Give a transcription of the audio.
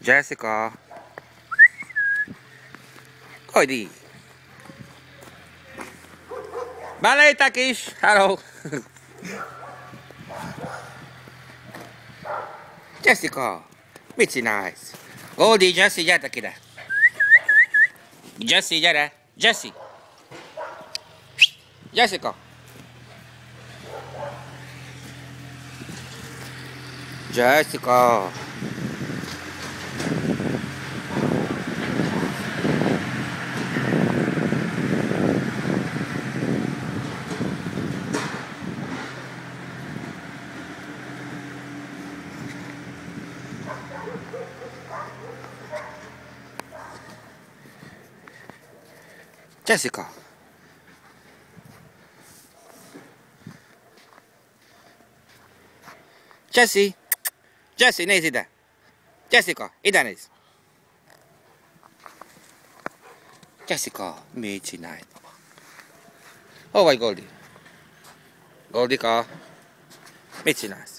Jessica. Goldie. Belétek is. Hello. Jessica. Mit csinálsz? Goldie, Jessie, gyertek ide. Jessie, gyere. Jessie. Jessica. Jessica. Jessica. Jessie. Jessie, nézz ide. Jessica, ide nézz. Jessica, mit csinálj? Hol vagy, Goldie? Goldika, mit csinálsz?